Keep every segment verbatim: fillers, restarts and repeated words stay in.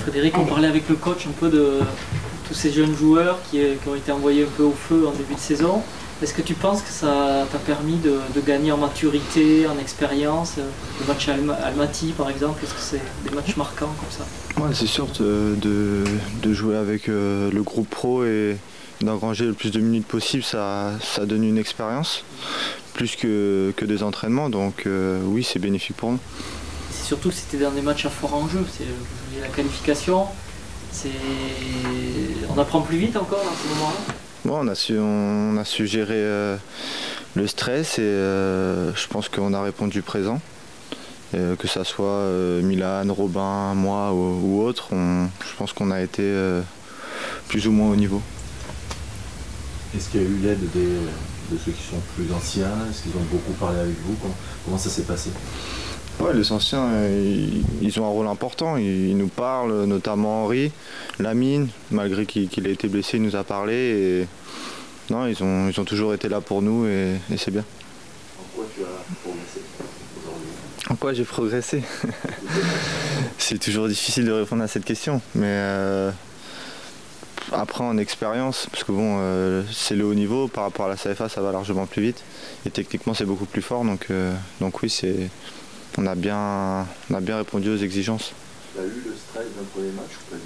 Frédéric, on parlait avec le coach un peu de tous ces jeunes joueurs qui, qui ont été envoyés un peu au feu en début de saison. Est-ce que tu penses que ça t'a permis de, de gagner en maturité, en expérience? Le match à Alma, Almaty par exemple, est-ce que c'est des matchs marquants comme ça? Ouais, c'est sûr de, de, de jouer avec euh, le groupe pro et d'engranger le plus de minutes possible, ça, ça donne une expérience plus que, que des entraînements, donc euh, oui, c'est bénéfique pour nous. C'est surtout que c'était dans des matchs à fort enjeu, c'est la qualification, on apprend plus vite encore à ce moment-là. Bon, on, a su, on a su gérer euh, le stress et euh, je pense qu'on a répondu présent. Et, euh, que ça soit euh, Milan, Robin, moi ou, ou autre, on, je pense qu'on a été euh, plus ou moins au niveau. Est-ce qu'il y a eu l'aide de ceux qui sont plus anciens? Est-ce qu'ils ont beaucoup parlé avec vous? Comment, comment ça s'est passé? Ouais, les anciens, ils, ils ont un rôle important. Ils, ils nous parlent, notamment Henri, Lamine, malgré qu'il qu'il ait été blessé, il nous a parlé. Et... Non, ils ont, ils ont toujours été là pour nous et, et c'est bien. En quoi tu as progressé aujourd'hui? En quoi j'ai progressé? C'est toujours difficile de répondre à cette question, mais euh, après en expérience, parce que bon, euh, c'est le haut niveau, par rapport à la C F A, ça va largement plus vite. Et techniquement, c'est beaucoup plus fort, donc, euh, donc oui, c'est... On a, bien, on a bien répondu aux exigences. Tu as eu le stress d'un premier match ou pas du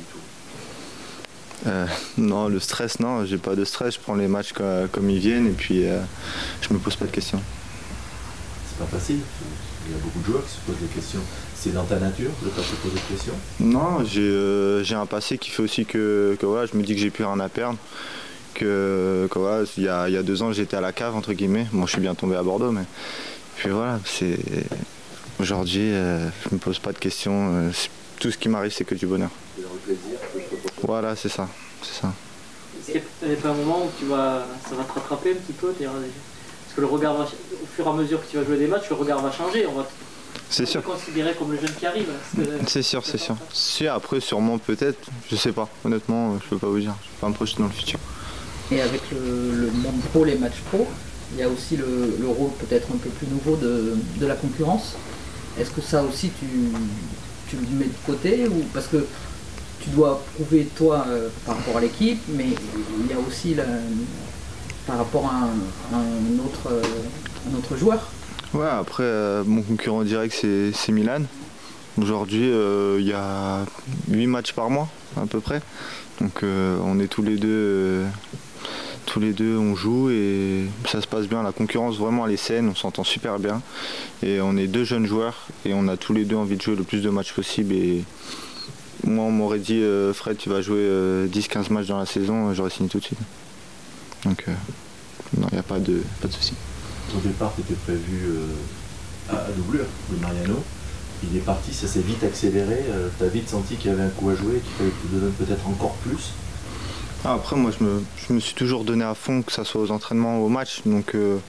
tout? euh, Non, le stress, non, j'ai pas de stress. Je prends les matchs comme, comme ils viennent et puis euh, je me pose pas de questions. C'est pas facile. Il y a beaucoup de joueurs qui se posent des questions. C'est dans ta nature de ne pas se poser de questions? Non, j'ai euh, j'ai un passé qui fait aussi que, que voilà, je me dis que j'ai plus rien à perdre. Que, que voilà, il y a, il y a deux ans, j'étais à la cave, entre guillemets. Bon, je suis bien tombé à Bordeaux, mais puis voilà, c'est... Aujourd'hui, euh, je me pose pas de questions. Euh, tout ce qui m'arrive, c'est que du bonheur. C'est dans le plaisir. Voilà, c'est ça, c'est ça. Est-ce qu'il n'y a pas un moment où tu vas, ça va te rattraper un petit peu? Parce que le regard va, au fur et à mesure que tu vas jouer des matchs, le regard va changer. On va C'est sûr. te considérer comme le jeune qui arrive. C'est sûr, c'est sûr. Si après, sûrement, peut-être, je sais pas. Honnêtement, je peux pas vous dire. Je peux pas me projeter dans le futur. Et avec le, le monde pro, les matchs pro, il y a aussi le, le rôle peut-être un peu plus nouveau de, de la concurrence. Est-ce que ça aussi tu, tu le mets de côté ou parce que tu dois prouver toi euh, par rapport à l'équipe, mais il y a aussi la, par rapport à un, un, autre, euh, un autre joueur? Ouais, après euh, mon concurrent direct c'est Milan. Aujourd'hui euh, il y a huit matchs par mois à peu près. Donc euh, on est tous les deux euh, tous les deux on joue et ça se passe bien, la concurrence vraiment elle est saine, on s'entend super bien et on est deux jeunes joueurs et on a tous les deux envie de jouer le plus de matchs possible et moi on m'aurait dit euh, Fred tu vas jouer euh, dix quinze matchs dans la saison, j'aurais signé tout de suite. Donc euh, non, il n'y a pas de, pas de souci. Au départ tu étais prévu euh, à doublure de Mariano, il est parti, ça s'est vite accéléré, euh, tu as vite senti qu'il y avait un coup à jouer, qu'il fallait que tu te donnes peut-être encore plus? Après, moi, je me, je me suis toujours donné à fond, que ce soit aux entraînements ou aux matchs. Donc, il euh,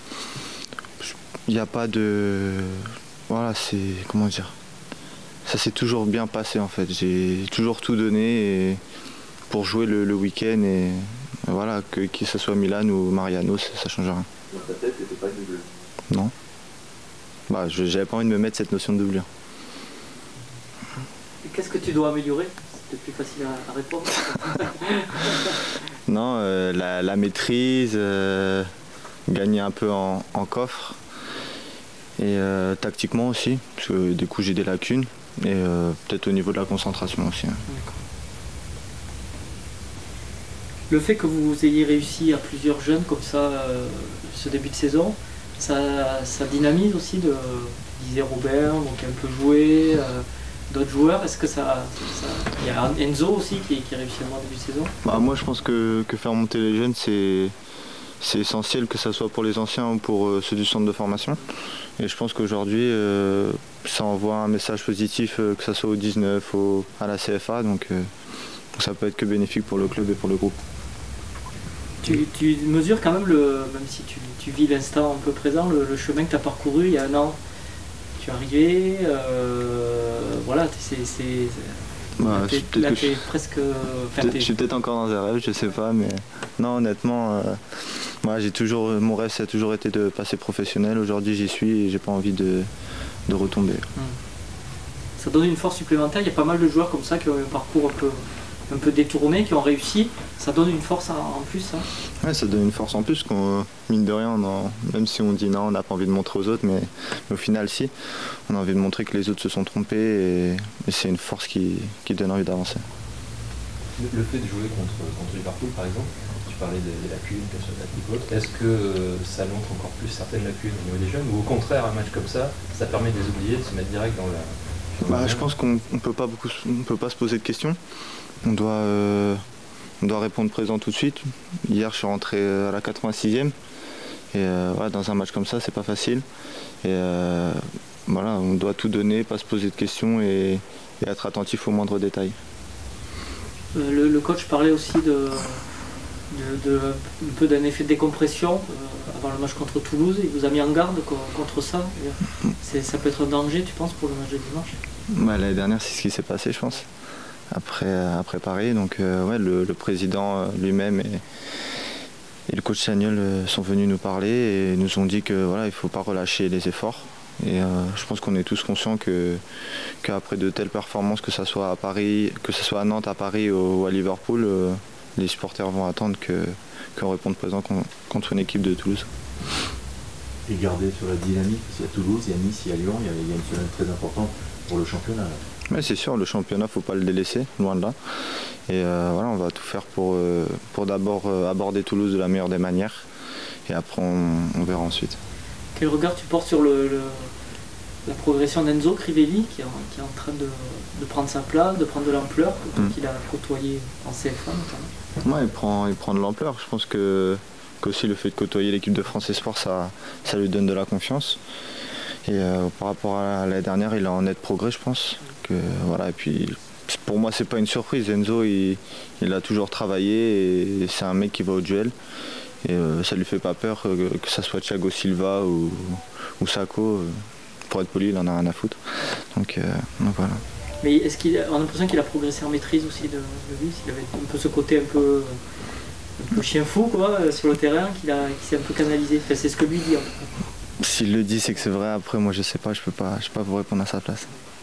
n'y a pas de... Voilà, c'est... Comment dire? Ça s'est toujours bien passé, en fait. J'ai toujours tout donné et pour jouer le, le week-end. Et voilà, que, que ce soit Milan ou Mariano, ça ne change rien. Dans ta tête, tu n'étais pas une doublure? Non. Bah, je n'avais pas envie de me mettre cette notion de doublure. Qu'est-ce que tu dois améliorer? C'est plus facile à, à répondre. Non, euh, la, la maîtrise, euh, gagner un peu en, en coffre et euh, tactiquement aussi, parce que du coup j'ai des lacunes et euh, peut-être au niveau de la concentration aussi. Hein. Le fait que vous ayez réussi à plusieurs jeunes comme ça, euh, ce début de saison, ça, ça dynamise aussi, de, disait Robert, donc un peu joué. Euh, D'autres joueurs, est-ce que ça, ça... Il y a Enzo aussi qui, qui réussit à avoir début de saison? Bah, moi je pense que, que faire monter les jeunes c'est essentiel, que ce soit pour les anciens ou pour euh, ceux du centre de formation. Et je pense qu'aujourd'hui euh, ça envoie un message positif, euh, que ce soit au dix-neuf, au, à la C F A, donc euh, ça peut être que bénéfique pour le club et pour le groupe. Tu, tu mesures quand même, le, même si tu, tu vis l'instant un peu présent, le, le chemin que tu as parcouru il y a un an. Tu es arrivé, euh, voilà, c'est... Bah, là, tu es presque... Enfin, je suis peut-être encore dans un rêve, je sais pas, mais non, honnêtement, euh, moi, j'ai toujours, mon rêve, ça a toujours été de passer professionnel. Aujourd'hui, j'y suis et j'ai pas envie de, de retomber. Hum. ça donne une force supplémentaire. Il y a pas mal de joueurs comme ça qui ont un parcours un peu, un peu détourné, qui ont réussi. Ça donne une force en plus. Hein. Ouais, ça donne une force en plus, qu'on, mine de rien, on en- même si on dit non, on n'a pas envie de montrer aux autres, mais, mais au final, si, on a envie de montrer que les autres se sont trompés et, et c'est une force qui, qui donne envie d'avancer. Le, le fait de jouer contre, contre Liverpool, par exemple, tu parlais des, des lacunes, que ce soit tactique ou autre, est-ce que euh, ça montre encore plus certaines lacunes au niveau des jeunes, ou au contraire, un match comme ça, ça permet de les oublier, de se mettre direct dans la... dans Bah, le je jeu? pense qu'on ne peut pas beaucoup, on peut pas se poser de questions. On doit, euh, on doit répondre présent tout de suite. Hier, je suis rentré à la quatre-vingt-sixième. Et euh, ouais, dans un match comme ça, c'est pas facile. Et euh, voilà, on doit tout donner, pas se poser de questions et, et être attentif aux moindres détails. Euh, le, le coach parlait aussi de, de, de- un peu d'un effet de décompression euh, avant le match contre Toulouse. Il vous a mis en garde co- contre ça. C'est, ça peut être un danger, tu penses, pour le match de dimanche? Bah, l'année dernière, c'est ce qui s'est passé, je pense, après, après Paris. Donc euh, ouais, le, le président euh, lui-même et, et le coach Sagnol euh, sont venus nous parler et nous ont dit que voilà, il ne faut pas relâcher les efforts. Et euh, je pense qu'on est tous conscients que qu'après de telles performances, que ce soit à Paris, que ce soit à Nantes, à Paris ou à Liverpool, euh, les supporters vont attendre que, qu'on réponde présent con- contre une équipe de Toulouse. Et garder sur la dynamique, parce qu'il y a Toulouse, il y a Nice, il y a Lyon, il y a, il y a une semaine très importante pour le championnat. Là. Mais c'est sûr, le championnat, il ne faut pas le délaisser, loin de là. Et euh, voilà, on va tout faire pour, euh, pour d'abord euh, aborder Toulouse de la meilleure des manières. Et après, on, on verra ensuite. Quel regard tu portes sur le, le- la progression d'Enzo Crivelli, qui est, en, qui est en train de, de prendre sa place, de prendre de l'ampleur, Mm. qu'il a côtoyé en C F un notamment? Ouais, il prend, il prend de l'ampleur. Je pense que qu'aussi le fait de côtoyer l'équipe de France Espoir, ça, ça lui donne de la confiance. Et euh, par rapport à l'année dernière, il est en net progrès, je pense. Que, voilà, et puis, pour moi, c'est pas une surprise. Enzo, il, il a toujours travaillé et c'est un mec qui va au duel. Et euh, ça lui fait pas peur, euh, que ce soit Thiago Silva ou, ou Sako. euh, pour être poli, il en a rien à foutre. Donc, euh, donc voilà. Mais est-ce qu'il a, on a l'impression qu'il a progressé en maîtrise aussi de, de lui, s'il avait un peu ce côté un peu, un peu chien fou quoi, euh, sur le terrain, qu'il a, qui s'est un peu canalisé. Enfin, c'est ce que lui dit en tout cas. S'il le dit, c'est que c'est vrai. Après, moi, je sais pas, je peux pas, je peux pas vous répondre à sa place.